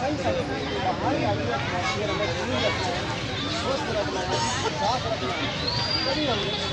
बाहर आदमी एटमॉस्फेयर हमें क्लीन रखना है, स्वस्थ रखना है, साफ रखना है, तभी हम